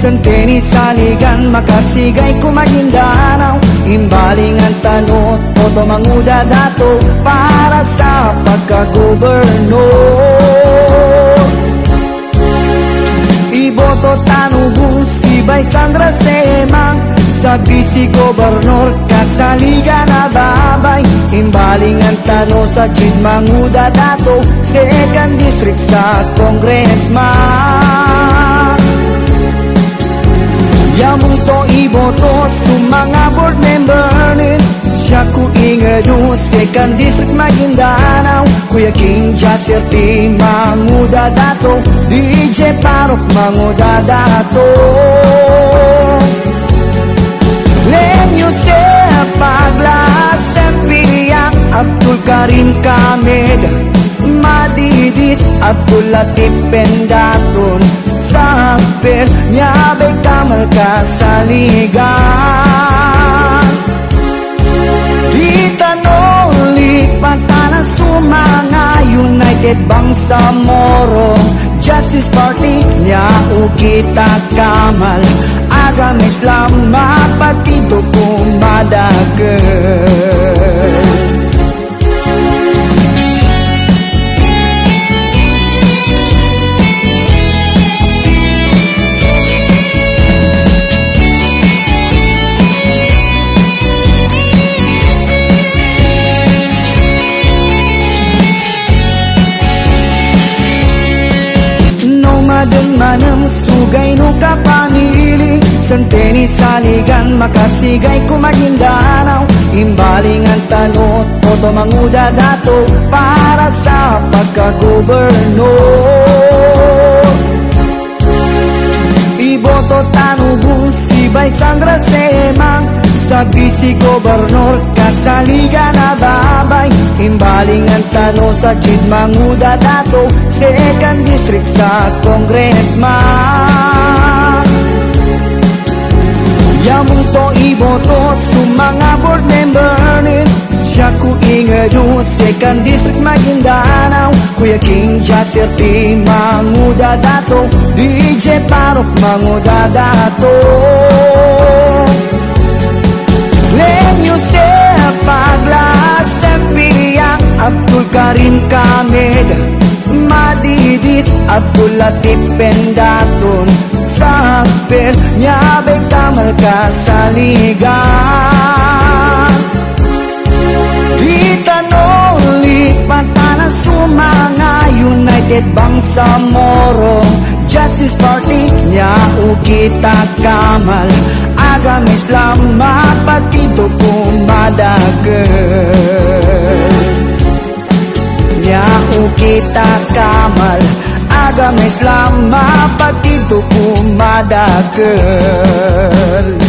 Senteni saligan makasigay kumagindanao, imbalingan tanot boto manguda dato para sa pagka-gobernador. Iboto tanubong si Sandra Semang sa vice-gobernador kasaligan na babay, imbalingan tano sa Chid manguda dato 2nd district sa congressman. Yamong to iboto sa mga board member nin siya ku ingadu 2nd district Maguindanao, Kuya King Jasir ti manguda dato, DJ Parok manguda dato. Len Yusef Paglasen Piyang Abdul Karim Kamed Madidis Abdul Latif Pendaton Sapel Nyabay Kamal Kasaligan Itanoli Pantana Sumanga United Bangsamoro Justice Party Nyau kita Kamal Agama Islam mapatito kumadagan. Manang sugay no kapanili, senteni saligan makasigay kumagindanao, imbalingan tanot boto manguda dato para sa pagka-gobernador. Iboto tanubong si Sandra Semang sa vice-gobernador kasaligan na babay, imbalingan tano sa Chid manguda dato 2nd district sa congressman. Yamong to iboto sa mga board member nin siya ku ingadu 2nd district Maguindanao, Kuya King Jasir ti manguda dato, DJ Parok manguda dato. Len Yusef Paglasen Piyang Abdul Karim Kamed Madidis Abdul Latif Pendaton Sapel Nyabay Kamal Kasaligan Itanoli Pantana Sumanga United Bangsamoro Justice Party Nyau kita Kamal Agama Islam mapatito kumadagan. Nyau kita Kamal Agama Islam mapatito kumadagan.